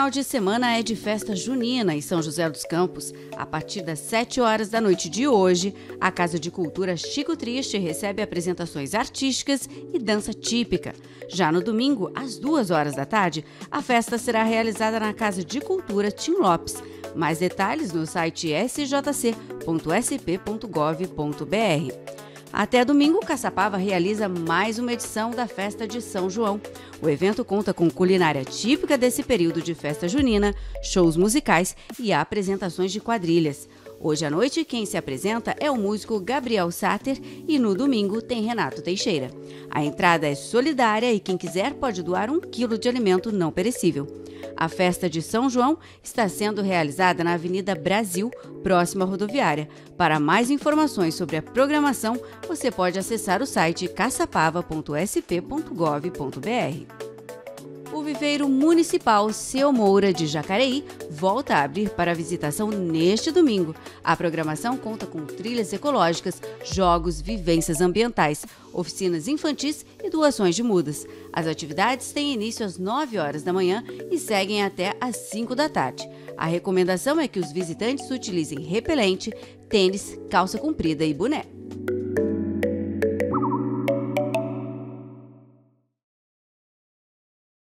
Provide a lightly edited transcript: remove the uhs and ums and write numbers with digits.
final de semana é de festa junina em São José dos Campos. A partir das 7 horas da noite de hoje, a Casa de Cultura Chico Triste recebe apresentações artísticas e dança típica. Já no domingo, às 2 horas da tarde, a festa será realizada na Casa de Cultura Tim Lopes. Mais detalhes no site sjc.sp.gov.br. Até domingo, Caçapava realiza mais uma edição da Festa de São João. O evento conta com culinária típica desse período de festa junina, shows musicais e apresentações de quadrilhas. Hoje à noite, quem se apresenta é o músico Gabriel Sater e no domingo tem Renato Teixeira. A entrada é solidária e quem quiser pode doar 1 quilo de alimento não perecível. A festa de São João está sendo realizada na Avenida Brasil, próxima à rodoviária. Para mais informações sobre a programação, você pode acessar o site caçapava.sp.gov.br. O Viveiro Municipal Seu Moura de Jacareí volta a abrir para visitação neste domingo. A programação conta com trilhas ecológicas, jogos, vivências ambientais, oficinas infantis e doações de mudas. As atividades têm início às 9 horas da manhã e seguem até às 5 da tarde. A recomendação é que os visitantes utilizem repelente, tênis, calça comprida e boné.